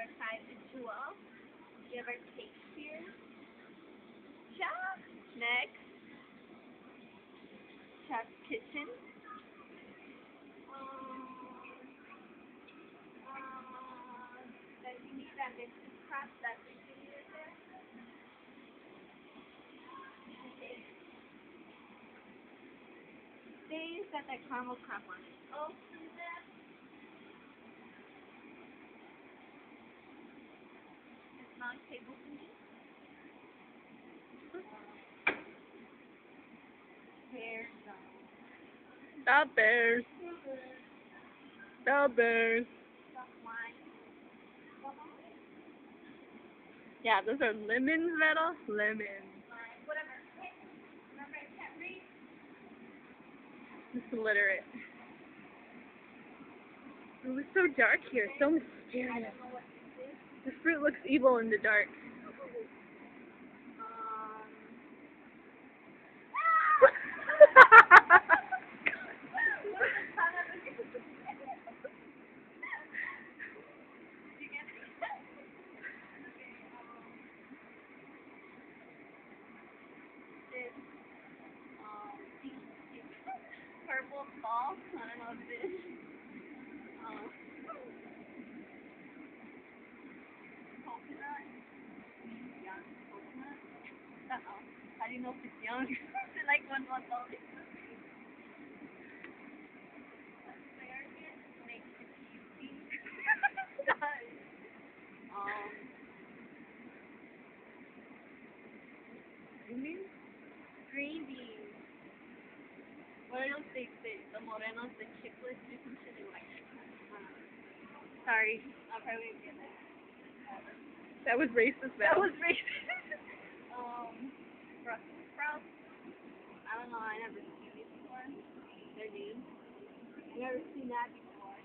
our size is 12. We have our cake here. Chef. Next. Chef's kitchen. Then you need that mixed crust that's included there. Okay. They've got that caramel crap on it. Open that. It's not a table for me. There's The bears. The bears. Yeah, those are lemons, Vero. Lemons. whatever. Remember, I can't read. Just illiterate. Ooh, it's so dark here. So mysterious. The fruit looks evil in the dark. Purple ball. I don't know what it is. Coconut. Young coconut. Uh-oh. How do you know if it's young? Is it like 1 month old? Asparagus makes it easy. Green beans. What are those things? The morenos, the chiclets, do some shit like that. Sorry, I'll probably get it. That was racist, That Vero. was racist. Brussels sprouts. I don't know, I never seen these before. They're new. I've never seen that before.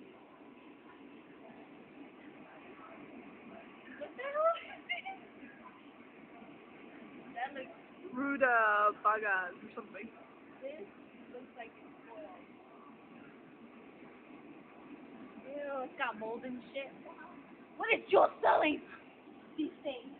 What the hell is this? That looks, Rutabagas or something. this looks like it's spoiled. Ew, it's got mold and shit. What is Joel selling? These things.